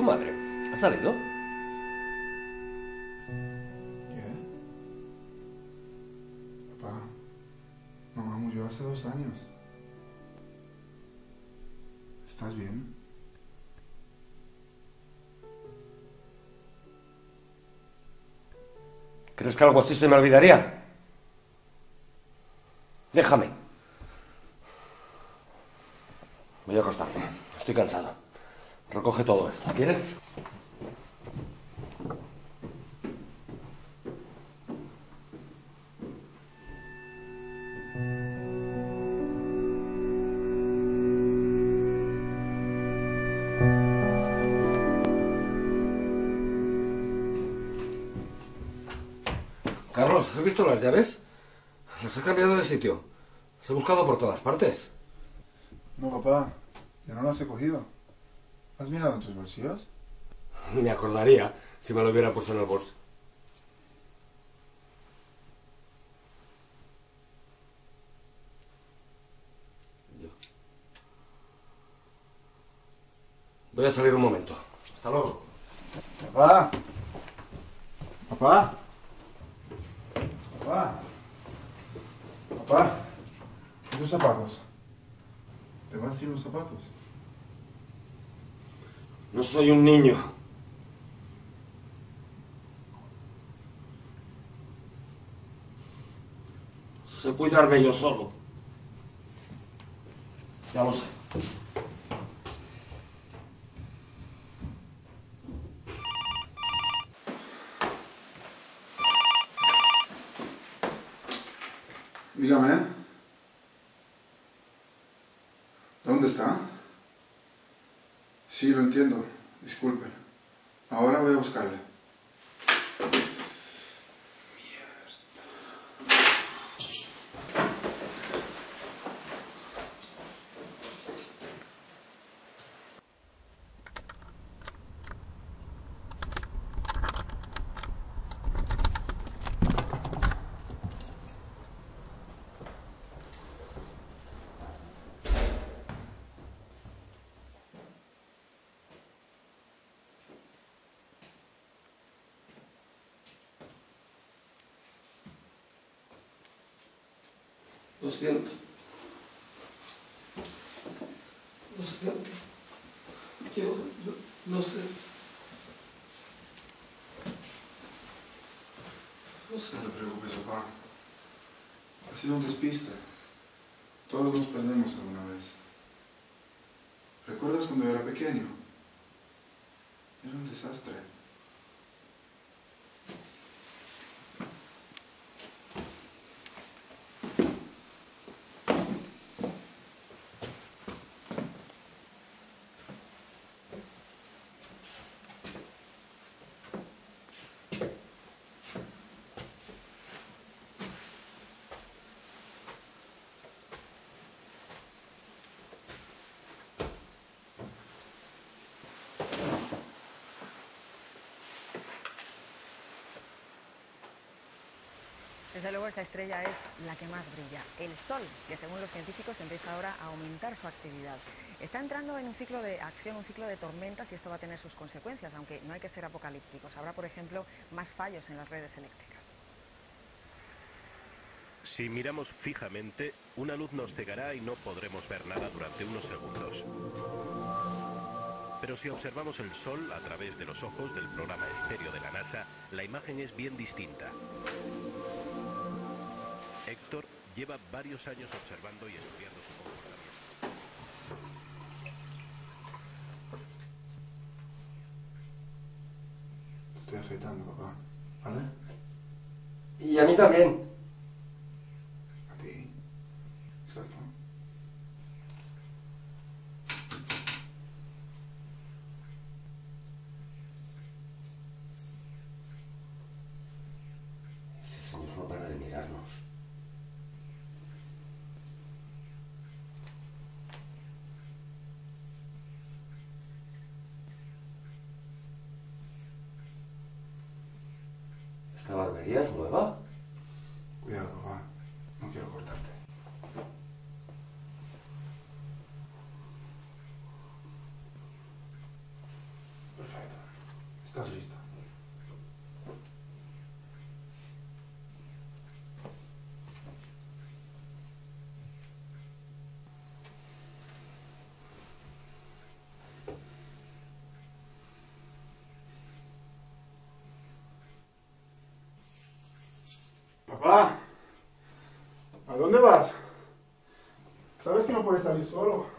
madre? ¿Ha salido? ¿Qué? Papá, mamá murió hace 2 años. ¿Estás bien? ¿Crees que algo así se me olvidaría? Déjame. Voy a acostarme. Estoy cansado. Recoge todo esto. ¿Quieres? Carlos, ¿has visto las llaves? Las he cambiado de sitio. Las he buscado por todas partes. No, papá, ya no las he cogido. ¿Has mirado en tus bolsillos? Me acordaría si me lo hubiera puesto en el bolso. Voy a salir un momento. Hasta luego. Papá. Papá. Papá. Papá. ¿Y tus zapatos? ¿Te vas sin los zapatos? No soy un niño. Sé cuidarme yo solo. Ya lo sé. Dígame. ¿Dónde está? Sí, lo entiendo. Disculpe. Ahora voy a buscarle. Lo siento. Lo siento. Yo no sé. No sé. No te preocupes, papá. Ha sido un despiste. Todos nos perdemos alguna vez. ¿Recuerdas cuando era pequeño? Era un desastre. Desde luego esa estrella es la que más brilla, el Sol, que según los científicos empieza ahora a aumentar su actividad. Está entrando en un ciclo de acción, un ciclo de tormentas y esto va a tener sus consecuencias, aunque no hay que ser apocalípticos. Habrá, por ejemplo, más fallos en las redes eléctricas. Si miramos fijamente, una luz nos cegará y no podremos ver nada durante unos segundos. Pero si observamos el Sol a través de los ojos del programa estéreo de la NASA, la imagen es bien distinta. Héctor lleva varios años observando y estudiando su comportamiento. Te estoy afeitando, papá. ¿Vale? Y a mí también. ¿A ti? Exacto. Ese señor no para de mirarnos. ¿Esta barbería es nueva? Cuidado, papá. No quiero cortarte. Perfecto. listo. Papá, ¿a dónde vas? Sabes que no puedes salir solo.